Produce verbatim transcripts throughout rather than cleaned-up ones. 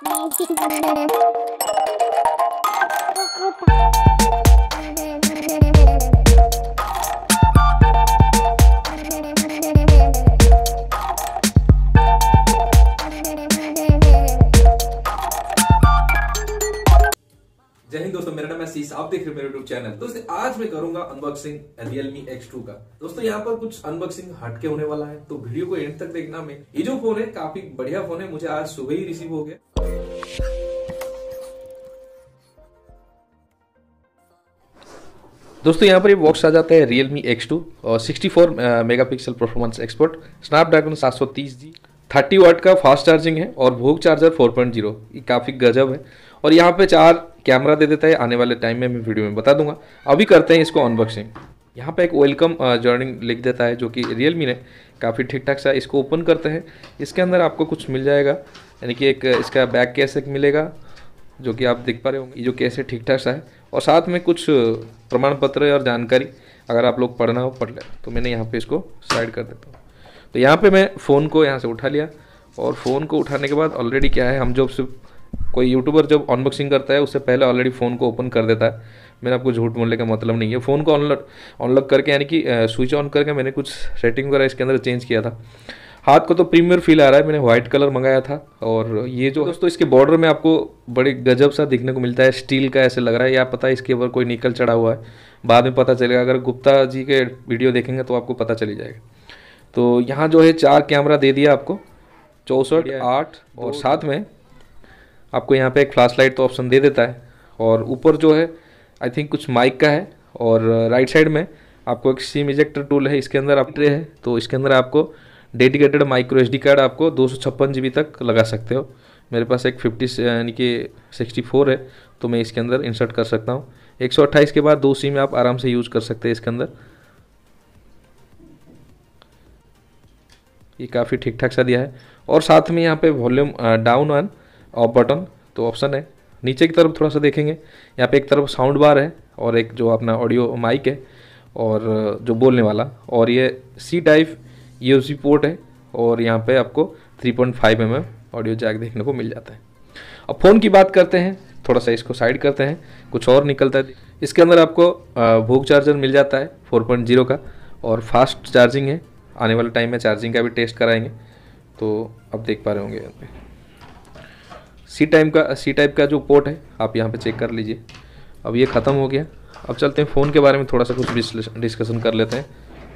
जय हिंद दोस्तों, मेरा नाम है शीश, आप देख रहे हैं मेरे यूट्यूब चैनल। दोस्तों आज मैं करूंगा अनबॉक्सिंग Realme एक्स टू का। दोस्तों यहाँ पर कुछ अनबॉक्सिंग हटके होने वाला है, तो वीडियो को एंड तक देखना। में ये जो फोन है काफी बढ़िया फोन है, मुझे आज सुबह ही रिसीव हो गया। दोस्तों यहाँ पर ये बॉक्स आ जाता है Realme एक्स टू और sixty four megapixel performance export, Snapdragon seven thirty G, thirty watt का फास्ट चार्जिंग है और भोग चार्जर फोर पॉइंट ज़ीरो। ये काफ़ी गजब है। और यहाँ पे चार कैमरा दे देता है, आने वाले टाइम में मैं वीडियो में बता दूंगा। अभी करते हैं इसको अनबॉक्सिंग। यहाँ पे एक वेलकम जर्नी लिख देता है, जो कि Realme ने काफ़ी ठीक ठाक सा। इसको ओपन करते हैं, इसके अंदर आपको कुछ मिल जाएगा, यानी कि एक इसका बैक केस एक मिलेगा, जो कि आप देख पा रहे होंगे। ये जो केस है ठीक ठाक सा है, और साथ में कुछ प्रमाण पत्र और जानकारी अगर आप लोग पढ़ना हो पढ़ लें। तो मैंने यहाँ पे इसको साइड कर देता हूँ। तो यहाँ पे मैं फ़ोन को यहाँ से उठा लिया, और फ़ोन को उठाने के बाद ऑलरेडी क्या है, हम जब सिर्फ कोई यूट्यूबर जब अनबॉक्सिंग करता है उससे पहले ऑलरेडी फ़ोन को ओपन कर देता है। मैंने आपको झूठ बोलने का मतलब नहीं है। फ़ोन को ऑनलॉक ऑनलॉक करके, यानी कि स्विच ऑन करके मैंने कुछ सेटिंग वगैरह इसके अंदर चेंज किया था। हाथ को तो प्रीमियर फील आ रहा है, मैंने वाइट कलर मंगाया था। और ये जो दोस्तों इसके बॉर्डर में आपको बड़ी गजब सा दिखने को मिलता है, स्टील का ऐसे लग रहा है, या पता है इसके ऊपर कोई निकल चढ़ा हुआ है। बाद में पता चलेगा, अगर गुप्ता जी के वीडियो देखेंगे तो आपको पता चली जाएगा। तो यहाँ जो है चार कैमरा दे दिया आपको, चौंसठ, आठ, और साथ में आपको यहाँ पे एक फ्लैश लाइट तो ऑप्शन दे देता है। और ऊपर जो है आई थिंक कुछ माइक का है, और राइट साइड में आपको एक सिम इजेक्टर टूल है। इसके अंदर आप ट्रे है, तो इसके अंदर आपको dedicated micro S D card आपको दो सौ छप्पन जी बी तक लगा सकते हो। मेरे पास एक फिफ्टी यानी कि सिक्सटी फोर है, तो मैं इसके अंदर इंसर्ट कर सकता हूँ। एक सौ अट्ठाईस के बाद दो सिम आप आराम से यूज़ कर सकते हैं इसके अंदर। ये काफ़ी ठीक ठाक सा दिया है। और साथ में यहाँ पे volume down on off button तो ऑप्शन है। नीचे की तरफ थोड़ा सा देखेंगे, यहाँ पे एक तरफ साउंड बार है, और एक जो अपना ऑडियो माइक है, और जो बोलने वाला, और ये सी टाइप यूएसबी पोर्ट है। और यहाँ पे आपको three point five M M audio jack देखने को मिल जाता है। अब फ़ोन की बात करते हैं, थोड़ा सा इसको साइड करते हैं, कुछ और निकलता है। इसके अंदर आपको भोग चार्जर मिल जाता है फोर पॉइंट ज़ीरो का, और फास्ट चार्जिंग है। आने वाले टाइम में चार्जिंग का भी टेस्ट कराएंगे, तो अब देख पा रहे होंगे। यहाँ पे सी टाइप का सी टाइप का जो पोर्ट है, आप यहाँ पे चेक कर लीजिए। अब ये ख़त्म हो गया। अब चलते हैं फ़ोन के बारे में थोड़ा सा कुछ डिस्कशन कर लेते हैं।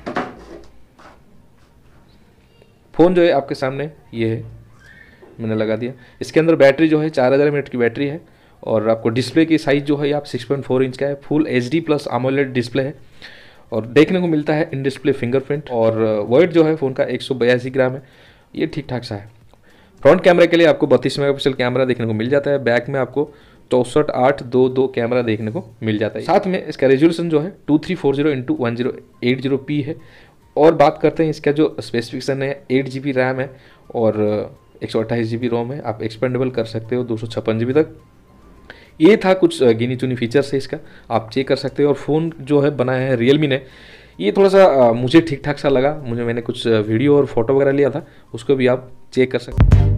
फ़ोन जो है आपके सामने ये है, मैंने लगा दिया। इसके अंदर बैटरी जो है चार हज़ार एम एच की बैटरी है, और आपको डिस्प्ले की साइज़ जो है आप सिक्स पॉइंट फोर इंच का है। Full H D plus AMOLED display है, और देखने को मिलता है इन डिस्प्ले फिंगरप्रिंट। और वेट जो है फ़ोन का एक सौ बयासी ग्राम है, ये ठीक ठाक सा है। फ्रंट कैमरे के लिए आपको बत्तीस मेगापिक्सल कैमरा देखने को मिल जाता है। बैक में आपको चौंसठ, आठ, दो दो कैमरा देखने को मिल जाता है। साथ में इसका रेजोल्यूशन जो है two three four zero into one zero eight zero P है। और बात करते हैं इसका जो स्पेसिफिकेशन है, एट जी बी रैम है और एक सौ अट्ठाईस जी बी रोम है। आप एक्सपेंडेबल कर सकते हो दो सौ छप्पन जी बी तक। ये था कुछ गिनी चुनी फीचर्स है इसका, आप चेक कर सकते हो। और फ़ोन जो है बनाया है Realme ने, ये थोड़ा सा आ, मुझे ठीक ठाक सा लगा। मुझे मैंने कुछ वीडियो और फोटो वगैरह लिया था, उसको भी आप चेक कर सकते हैं।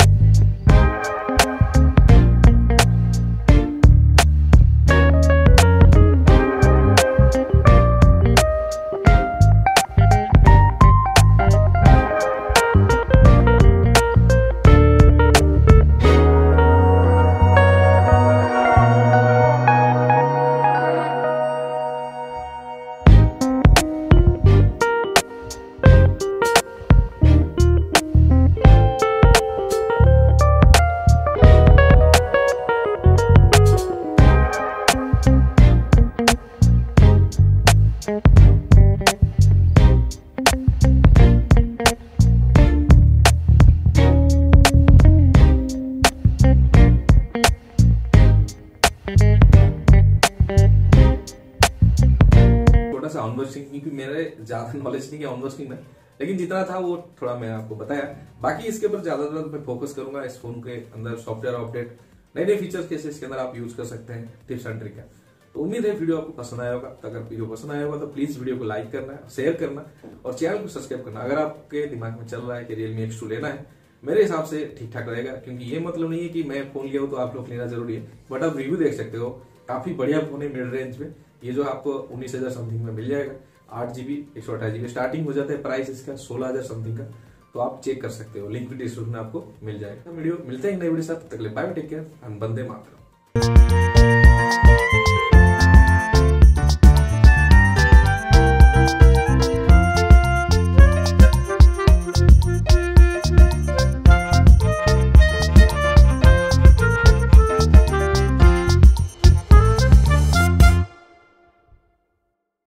अनबॉक्सिंग, क्योंकि मेरे ज्यादा नॉलेज नहीं है अनबॉक्सिंग में, लेकिन जितना था वो थोड़ा मैं आपको बताया। बाकी इसके ऊपर ज्यादातर मैं फोकस करूंगा इस फोन के अंदर सॉफ्टवेयर अपडेट, नए नए फीचर्स कैसे इसके अंदर आप यूज कर सकते हैं, टिप्स एंड ट्रिक है। तो उम्मीद है वीडियो आपको पसंद आया होगा। तो अगर वीडियो पसंद आया होगा तो प्लीज वीडियो को लाइक करना, शेयर करना और चैनल को सब्सक्राइब करना। अगर आपके दिमाग में चल रहा है कि Realme एक्स टू लेना है, मेरे हिसाब से ठीक ठाक रहेगा, क्योंकि ये मतलब नहीं है कि मैं फोन लिया हूँ तो आप लोग लेना जरूरी है, बट आप रिव्यू देख सकते हो। काफी बढ़िया फोन है मिड रेंज में, ये जो आपको उन्नीस हजार समथिंग में मिल जाएगा। आठ जीबी एक सौ अठाईस जीबी स्टार्टिंग हो जाता है प्राइस इसका सोलह हजार समथिंग का, तो आप चेक कर सकते हो, लिंक भी डिस्क्रिप्शन में आपको मिल जाएगा। वीडियो मिलते हैं नई वीडियो साथ, तक के लिए बाय, टेक केयर एंड वंदे मातरम।